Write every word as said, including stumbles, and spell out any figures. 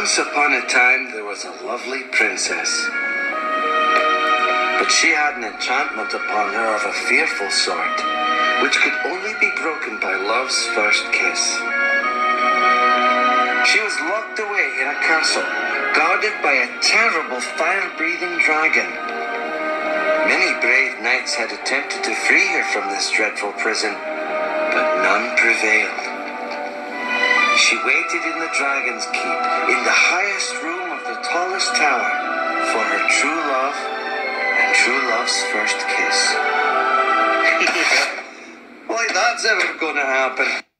Once upon a time, there was a lovely princess. But she had an enchantment upon her of a fearful sort, which could only be broken by love's first kiss. She was locked away in a castle, guarded by a terrible fire-breathing dragon. Many brave knights had attempted to free her from this dreadful prison, but none prevailed. She waited in the dragon's keep, in the highest room of the tallest tower, for her true love and true love's first kiss. Why, that's ever gonna happen?